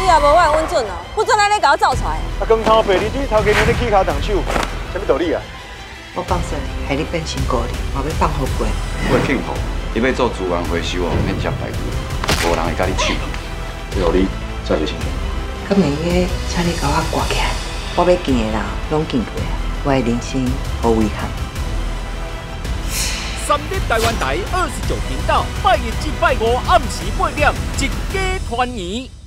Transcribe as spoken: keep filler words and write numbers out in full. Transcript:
也无我稳准哦，不准安尼甲我走出来。 啊，光头白日子头家娘咧起骹动手，什么道理啊？ 我放生你，害你变成孤儿，我要放好过。 我庆贺，你要做资源回收哦，免接白骨，无人会甲你抢。有你才是清楚。 咁明个，请你甲我挂起来，我要见的人拢见过，我的人生无遗憾。 三立台湾台二十九频道，拜一至拜五暗时八点，一家团圆。